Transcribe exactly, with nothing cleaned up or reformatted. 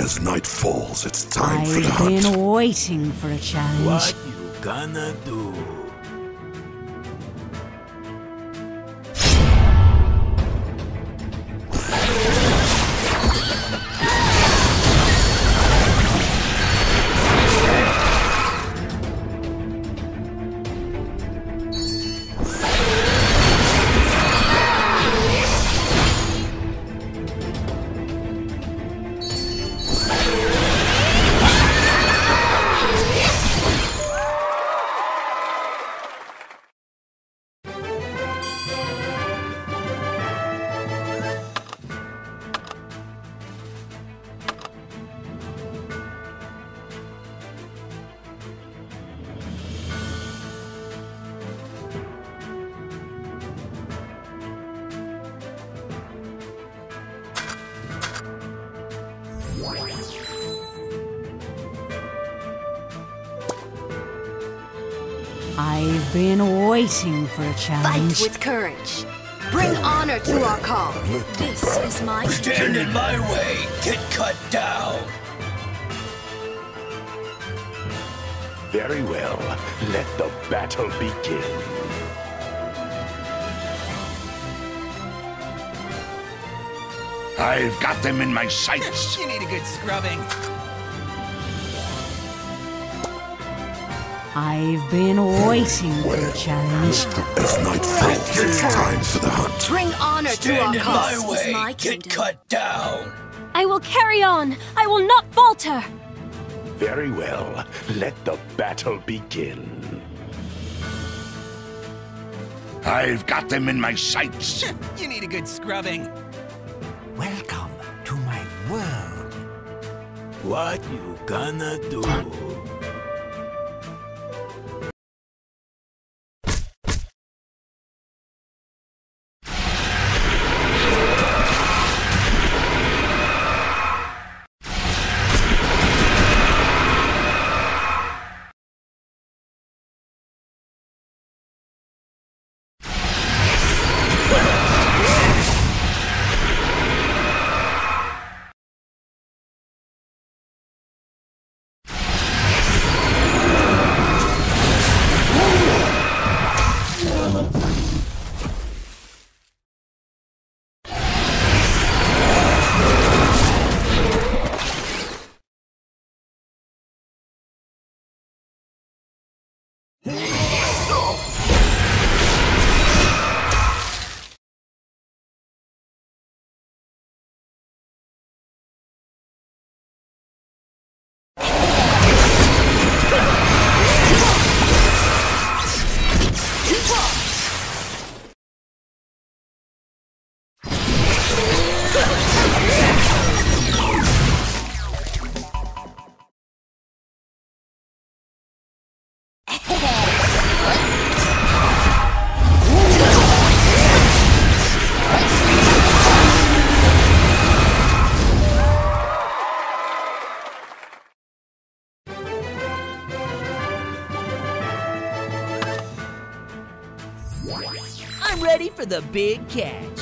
As night falls, it's time for the I've hunt. been waiting for a challenge. What you gonna do? I've been waiting for a challenge. Fight with courage. Bring honor to our cause. This is my Stand in my way, get cut down. Very well. Let the battle begin. I've got them in my sights. You need a good scrubbing. I've been waiting for a challenge. As night falls, it's time for the hunt. Bring honor to our Stand in cause. my This is way, my get kingdom. cut down. I will carry on. I will not falter. Very well. Let the battle begin. I've got them in my sights. You need a good scrubbing. Welcome to my world. What you gonna do? I'm ready for the big catch.